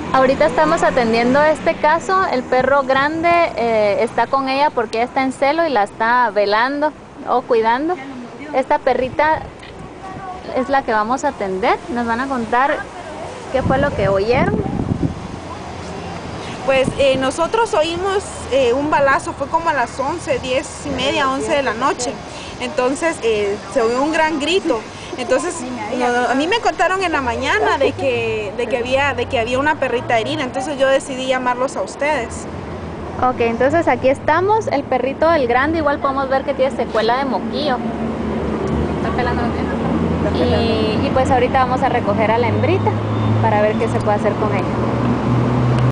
Ahorita estamos atendiendo este caso. El perro grande está con ella porque ella está en celo y la está velando o cuidando. Esta perrita es la que vamos a atender. Nos van a contar qué fue lo que oyeron. Pues nosotros oímos un balazo, fue como a las 11, 10:30, 11 de la noche. Entonces se oyó un gran grito. Entonces a mí me contaron en la mañana de que había una perrita herida. Entonces yo decidí llamarlos a ustedes. Ok, entonces aquí estamos. El perrito, el grande, igual podemos ver que tiene secuela de moquillo. Está pelando los dientes. Y pues ahorita vamos a recoger a la hembrita para ver qué se puede hacer con ella.